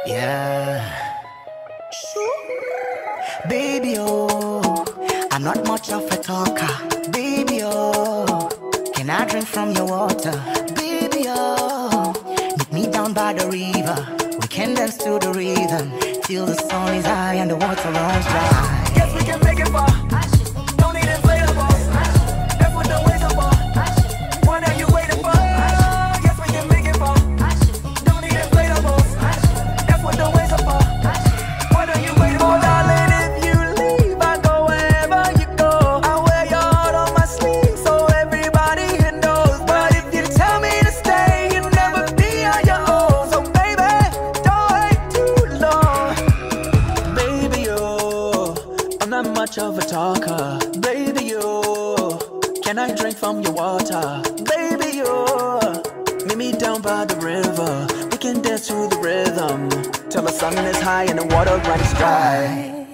Yeah. Baby, oh, I'm not much of a talker. Baby, oh, can I drink from your water? Baby, oh, meet me down by the river. We can dance to the rhythm till the sun is high and the water runs dry. Guess we can make it far. Don't need inflatables. That's what the ways are. What are you waiting for? Guess we can make it far. Don't need inflatables. That's what the ways are. What are you waiting for? Darling, if you leave, I go wherever you go. I wear your heart on my sleeve so everybody here knows. But if you tell me to stay, you'll never be on your own. So baby, don't wait too long. Baby, oh, I'm not much of a talker. Baby, oh, can I drink from your water? Baby, oh, meet me down by the river. We can dance to the rhythm till the sun is high and the water runs dry.